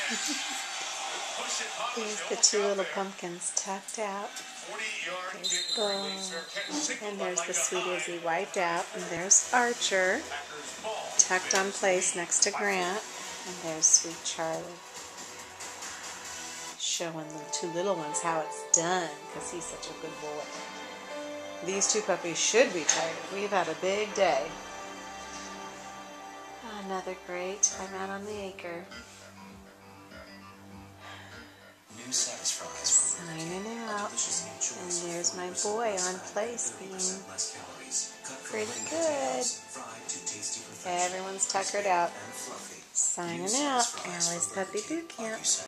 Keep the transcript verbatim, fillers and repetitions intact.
Here's the two little pumpkins tucked out. There's Bo, and there's the sweet Izzy wiped out, and there's Archer tucked on place next to Grant, and there's sweet Charlie showing the two little ones how it's done because he's such a good boy. These two puppies should be tired. We've had a big day. Another great time out on the acre. Signing out. And there's my boy on place being pretty good. Everyone's tuckered out. Signing out. Alyspuppybootcamp.